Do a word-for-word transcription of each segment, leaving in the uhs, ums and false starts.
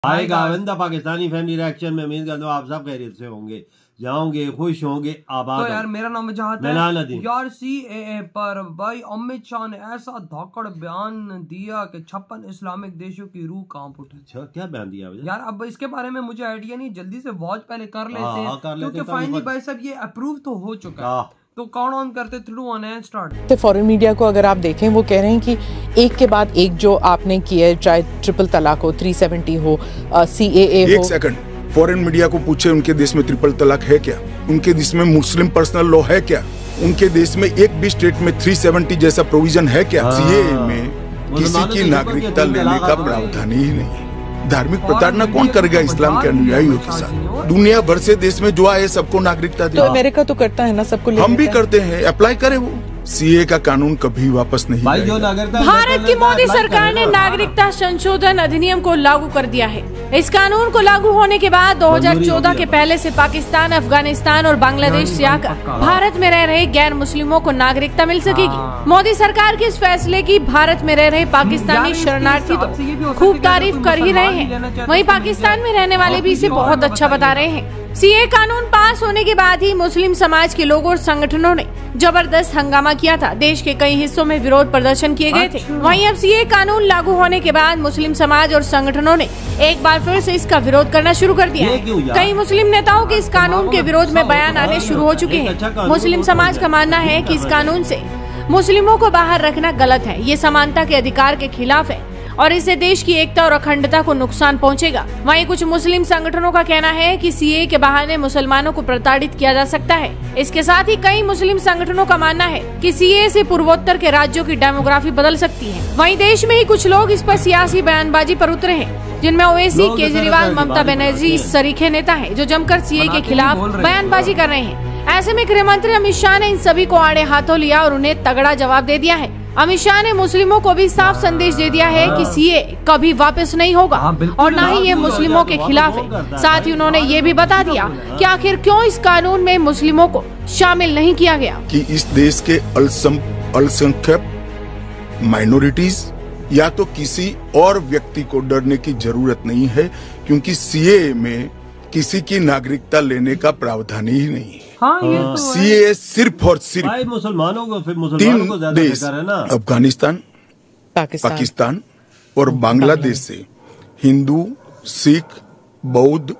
आएगा आइंदा Pakistani family reaction में उम्मीद करता हूँ आप सब खैरियत से होंगे, जाओगे खुश होंगे आबाद। तो यार मेरा नाम वजाहत है यार। सी ए ए पर भाई अमित शाह ने ऐसा धाकड़ बयान दिया कि छप्पन इस्लामिक देशों की रूह कांप उठी। अच्छा क्या बयान दिया यार? अब इसके बारे में मुझे आइडिया नहीं, जल्दी से वॉच पहले कर लेते हैं क्योंकि फाइनली भाई साहब ये अप्रूव तो हो चुका है। तो काउंट ऑन करते through on and start. Foreign media को अगर आप देखें वो कह रहे हैं कि एक के बाद एक जो आपने किया है, चाहे ट्रिपल तलाक हो, तीन सौ सत्तर हो, सी ए ए हो। एक सेकंड, फॉरेन मीडिया को पूछे उनके देश में ट्रिपल तलाक है क्या? उनके देश में मुस्लिम पर्सनल लॉ है क्या? उनके देश में एक भी स्टेट में तीन सौ सत्तर जैसा प्रोविजन है क्या? सी ए ए में किसी की नागरिकता लेने का प्रावधान ही नहीं है। धार्मिक प्रताड़ना कौन करेगा इस्लाम के अनुयायियों के साथ? दुनिया भर से देश में जो आए सबको नागरिकता दे। तो अमेरिका तो करता है ना, सबको हम भी करते हैं, अप्लाई करे वो। सीए का कानून कभी वापस नहीं जाएगा। भारत की मोदी सरकार ने नागरिकता संशोधन अधिनियम को लागू कर दिया है। इस कानून को लागू होने के बाद दो हज़ार चौदह के पहले से पाकिस्तान, अफगानिस्तान और बांग्लादेश से आकर भारत में रह रहे गैर मुस्लिमों को नागरिकता मिल सकेगी। मोदी सरकार के इस फैसले की भारत में रह रहे पाकिस्तानी शरणार्थी तो खूब तारीफ कर ही रहे हैं, वहीं पाकिस्तान में रहने वाले भी इसे बहुत अच्छा बता रहे हैं। सीए कानून पास होने के बाद ही मुस्लिम समाज के लोगों और संगठनों ने जबरदस्त हंगामा किया था। देश के कई हिस्सों में विरोध प्रदर्शन किए गए थे। वहीं अब सीए कानून लागू होने के बाद मुस्लिम समाज और संगठनों ने एक बार फिर से इसका विरोध करना शुरू कर दिया है। कई मुस्लिम नेताओं के इस कानून के विरोध में बयान आने शुरू हो चुके हैं। मुस्लिम समाज का मानना है कि इस कानून से मुस्लिमों को बाहर रखना गलत है, ये समानता के अधिकार के खिलाफ है और इससे देश की एकता और अखंडता को नुकसान पहुंचेगा। वहीं कुछ मुस्लिम संगठनों का कहना है कि सीए के बहाने मुसलमानों को प्रताड़ित किया जा सकता है। इसके साथ ही कई मुस्लिम संगठनों का मानना है कि सीए से पूर्वोत्तर के राज्यों की डेमोग्राफी बदल सकती है। वहीं देश में ही कुछ लोग इस पर सियासी बयानबाजी पर उतरे हैं, जिनमें ओवैसी, केजरीवाल, ममता बनर्जी सरीखे नेता है जो जमकर सीए के खिलाफ बयानबाजी कर रहे हैं। ऐसे में गृह मंत्री अमित शाह ने इन सभी को आड़े हाथों लिया और उन्हें तगड़ा जवाब दे दिया है। अमित शाह ने मुस्लिमों को भी साफ संदेश दे दिया है कि सीए कभी वापस नहीं होगा और न ही ये मुस्लिमों के खिलाफ है। साथ ही उन्होंने ये भी बता दिया कि आखिर क्यों इस कानून में मुस्लिमों को शामिल नहीं किया गया। कि इस देश के अल्पसंख्यक माइनॉरिटीज या तो किसी और व्यक्ति को डरने की जरूरत नहीं है, क्योंकि सीए में किसी की नागरिकता लेने का प्रावधान ही नहीं है। हाँ, ये तो सीए सिर्फ और सिर्फ मुसलमानों को, फिर मुसलमानों को ज्यादा बेकार है ना। अफगानिस्तान, पाकिस्तान, पाकिस्तान और बांग्लादेश से हिंदू, सिख, बौद्ध,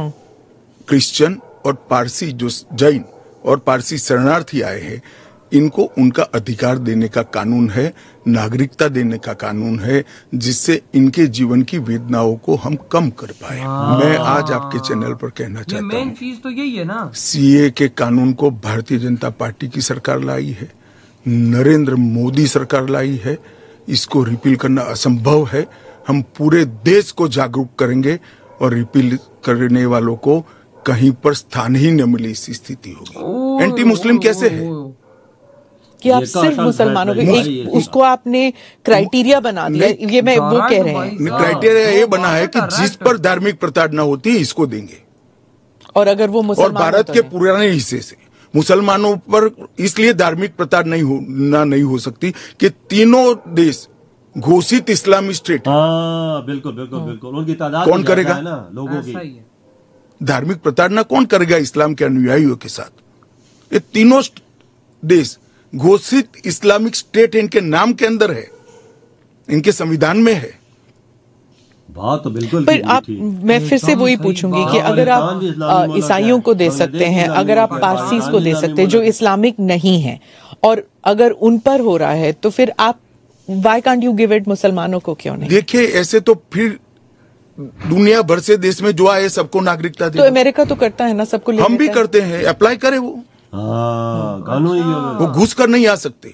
क्रिश्चियन और पारसी, जो जैन और पारसी शरणार्थी आए हैं, इनको उनका अधिकार देने का कानून है, नागरिकता देने का कानून है, जिससे इनके जीवन की वेदनाओं को हम कम कर पाए। मैं आज आपके चैनल पर कहना चाहता हूँ, मेन चीज तो यही है ना। सीए के कानून को भारतीय जनता पार्टी की सरकार लाई है, नरेंद्र मोदी सरकार लाई है। इसको रिपील करना असंभव है। हम पूरे देश को जागरूक करेंगे और रिपील करने वालों को कहीं पर स्थान ही न मिले, इस स्थिति होगी। एंटी मुस्लिम कैसे है कि आप सिर्फ मुसलमानों के एक उसको आपने क्राइटेरिया बना दिया। ये मैं वो कह रहे हैं, क्राइटेरिया ये बना है कि जिस पर धार्मिक प्रताड़ना होती है इसको देंगे। और अगर वो और भारत के पुराने हिस्से से मुसलमानों पर इसलिए धार्मिक प्रताड़ना नहीं होना नहीं हो सकती कि तीनों देश घोषित इस्लामी स्टेट। हाँ, बिल्कुल बिल्कुल बिल्कुल। उनकी तादाद कौन करेगा ना लोगों की? धार्मिक प्रताड़ना कौन करेगा इस्लाम के अनुयायियों के साथ? ये तीनों देश घोषित इस्लामिक स्टेट इनके नाम के अंदर है, इनके संविधान में है। बात तो बिल्कुल। पर आप, मैं फिर से वही पूछूंगी कि अगर आप ईसाइयों को दे सकते हैं, अगर आप पारसीज को दे सकते हैं जो इस्लामिक नहीं है, और अगर उन पर हो रहा है तो फिर आप why can't you give it मुसलमानों को क्यों नहीं? देखिए, ऐसे तो फिर दुनिया भर से देश में जो आए सबको नागरिकता दे। तो अमेरिका तो करता है ना, सबको। हम भी करते हैं, अप्लाई करे वो। हाँ, कानून वो घुस कर नहीं आ सकते।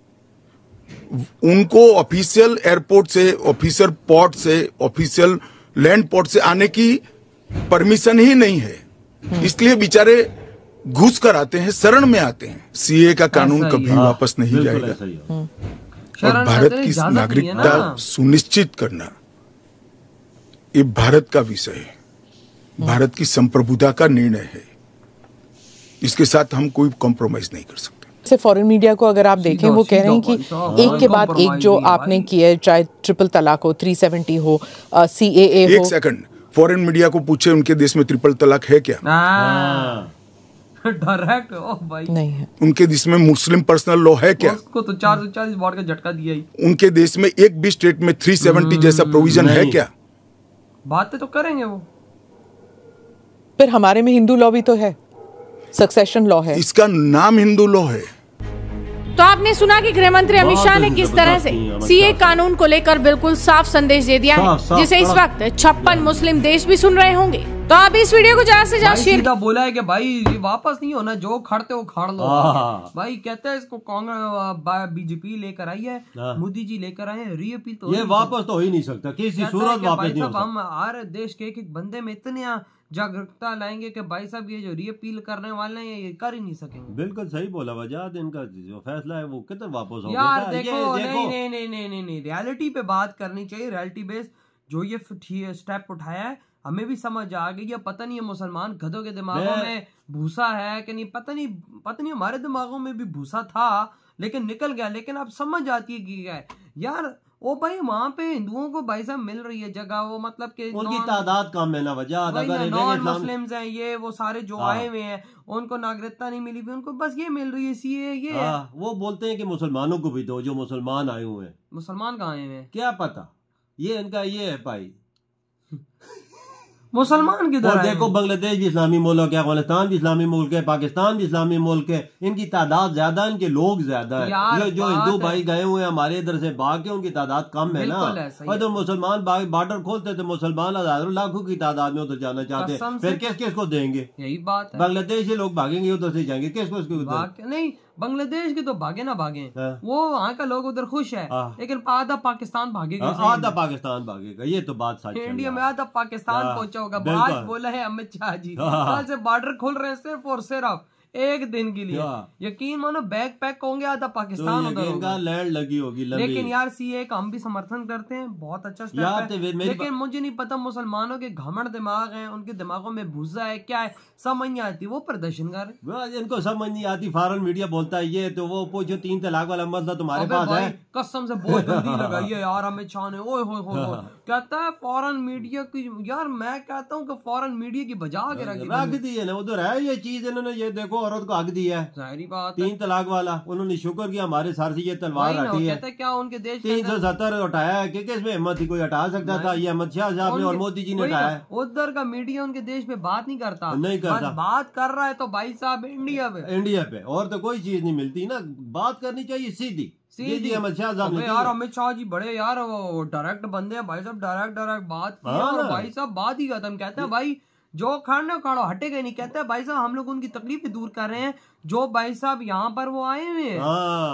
उनको ऑफिशियल एयरपोर्ट से, ऑफिशियल पोर्ट से, ऑफिशियल लैंड पोर्ट से आने की परमिशन ही नहीं है, इसलिए बेचारे घुस कर आते हैं, शरण में आते हैं। सीए का कानून कभी वापस नहीं जाएगा और भारत की नागरिकता सुनिश्चित करना ये भारत का विषय है, भारत की संप्रभुता का निर्णय है। इसके साथ हम कोई कॉम्प्रोमाइज नहीं कर सकते। से फॉरेन मीडिया को अगर आप देखें वो कह रहे हैं कि एक के बाद एक जो आपने किया है, चाहे ट्रिपल तलाक हो, तीन सौ सत्तर हो, सी ए ए हो। एक सेकंड, फॉरेन मीडिया को पूछे उनके देश में ट्रिपल तलाक है क्या? डायरेक्ट ओ भाई नहीं है। उनके देश में मुस्लिम पर्सनल लॉ है क्या? उसको तो चार सौ चालीस वॉट का झटका दिया ही। उनके देश में एक भी स्टेट में तीन सौ सत्तर जैसा प्रोविजन है क्या? बातें तो करेंगे वो। फिर हमारे में हिंदू लॉ भी तो है, सक्सेशन लॉ है, इसका नाम हिंदू लॉ है। तो आपने सुना कि गृह मंत्री अमित शाह ने किस तरह से सीए कानून को लेकर बिल्कुल साफ संदेश दे दिया है, जिसे इस वक्त छप्पन मुस्लिम देश भी सुन रहे होंगे। तो आप इस वीडियो को ज्यादा से ज्यादा शेयर। बोला है कि भाई वापस नहीं होना, जो खड़ते हो खाड़ लो भाई। कहते हैं इसको कांग्रेस बीजेपी लेकर आई है, मोदी जी लेकर आए हैं, रीअपील तो ये वापस तो हो ही नहीं सकता, किसी सूरत वापस नहीं हो सकता। हम हर देश के एक एक बंदे में इतने जागरूकता लाएंगे कि भाई साहब ये जो रीअपील करने वाले हैं ये कर ही नहीं सकेंगे। बिल्कुल सही बोला वजाद, इनका जो फैसला है वो कितना वापस होगा यार। देखो नहीं नहीं नहीं नहीं नहीं नहीं रियलिटी पे बात करनी चाहिए, रियलिटी बेस। जो ये स्टेप उठाया है हमें भी समझ आ गई है। पता नहीं है मुसलमान गधों के दिमागों में भूसा है कि नहीं, पता नहीं पता नहीं हमारे दिमागों में भी भूसा था लेकिन निकल गया। लेकिन अब समझ आती है कि क्या है यार। ओ भाई वहाँ पे हिंदुओं को भाई साहब मिल रही है जगह, वो मतलब कि उनकी तादाद कम है ना वजाद। अगर नॉन मुस्लिम्स हैं ये वो सारे जो आए हुए हैं उनको नागरिकता नहीं मिली हुई, उनको बस ये मिल रही है सीए ये है। वो बोलते हैं कि मुसलमानों को भी दो, जो मुसलमान आए हुए हैं। मुसलमान कहाँ आए हुए हैं क्या पता, ये इनका ये है भाई। मुसलमान की और देखो बांग्लादेश भी इस्लामी मुल्क है, अफगानिस्तान भी इस्लामी मुल्क है, पाकिस्तान भी इस्लामी मुल्क है। इनकी तादाद ज्यादा, इनके लोग ज्यादा है। ये जो हिंदू भाई गए हुए हैं हमारे इधर से भाग के, उनकी तादाद कम है ना। और तो मुसलमान बॉर्डर खोलते थे, मुसलमान हजारों लाखों की तादाद में उधर जाना चाहते हैं, फिर किस किस को देंगे? यही बात है। बांग्लादेश से लोग भागेंगे उधर से जाएंगे, किस किसको? नहीं बांग्लादेश के तो भागे ना भागे, वो वहाँ का लोग उधर खुश है, लेकिन आधा पाकिस्तान भागेगा, आधा पाकिस्तान भागेगा। ये तो बात सच है। इंडिया में आधा पाकिस्तान पहुंचा होगा। बात बोला है अमित शाह जी, कल से बॉर्डर खोल रहे हैं सिर्फ और सिर्फ एक दिन के लिए। यकीन मानो बैग पैक होंगे, आधा पाकिस्तान उधर होगा, लैंड लगी होगी। लेकिन यार सीए का हम भी समर्थन करते हैं, बहुत अच्छा स्टेप है। लेकिन मुझे नहीं पता मुसलमानों के घमंड दिमाग हैं, उनके दिमागों में भूसा है क्या है समझ नहीं आती। वो प्रदर्शन कर रहे, इनको समझ नहीं आती। फॉरेन मीडिया बोलता है ये तो वो पूछो तीन तलाक वाला मसला तुम्हारे पास है। कसम से बहुत जल्दी लगाई है यार अमित शाह ने। ओए होए होए कहता है फॉरेन मीडिया की। यार मैं कहता हूँ कि फॉरेन मीडिया की बजा के रख दी है ना, उधर है ये चीज। इन्होंने ये देखो औरत को हक दिया है, जाहिर बात तीन तलाक वाला। उन्होंने शुक्र किया हमारे सर से ये तलवार हटी है। क्या उनके देश तीन सौ सत्तर हटाया है कि किसमें हिम्मत थी कोई हटा सकता था? ये अमित शाह साहब ने और मोदी जी ने हटाया। उधर का मीडिया उनके देश में बात नहीं करता, नहीं करता। बात कर रहा है तो भाई साहब इंडिया पे इंडिया पे और तो कोई चीज नहीं मिलती ना। बात करनी चाहिए सीधी सीधी। अमित शाह साहब ने यार अमित शाह जी बड़े यार वो डायरेक्ट बंदे हैं भाई साहब, डायरेक्ट डायरेक्ट बात किया और भाई साहब बात ही खत्म। कहते हैं भाई जो खाने खाड़ो हटेगा नहीं। कहते हैं भाई साहब हम लोग उनकी तकलीफ दूर कर रहे हैं जो भाई साहब यहाँ पर वो आए हुए हैं।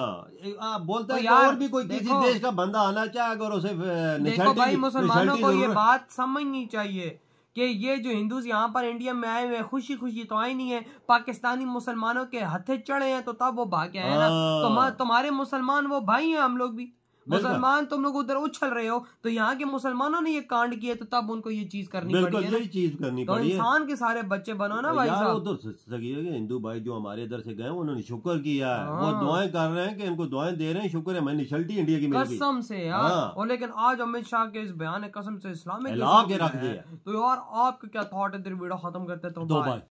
हाँ, बोलते हैं यार और भी कोई किसी देश का बंदा आना चाहे अगर उसे देखो भाई मुसलमानों को ये बात समझनी चाहिए कि ये जो हिंदूज यहाँ पर इंडिया में आए हुए हैं खुशी खुशी तो आए नहीं है, पाकिस्तानी मुसलमानों के हथे चढ़े हैं तो तब वो भागे हैं ना। तुम, तुम्हारे मुसलमान वो भाई हैं, हम लोग भी मुसलमान। तुम लोग उधर उछल रहे हो तो यहाँ के मुसलमानों ने ये कांड किए तो तब उनको ये चीज करनी पड़ी है। यही चीज करनी तो पड़ी है। इंसान के सारे बच्चे बनो ना भाई साहब। तो सही है हिंदू भाई जो हमारे इधर से गए उन्होंने शुक्र किया है, वो दुआएं कर रहे हैं कि इनको दुआएं दे रहे हैं। शुक्र है हमें निशल्टी इंडिया की कसम से यार। और लेकिन आज अमित शाह के इस बयान कसम से इस्लामिक ला के रख दिया। तो यार आपका क्या थॉट है? वीडियो खत्म करते तो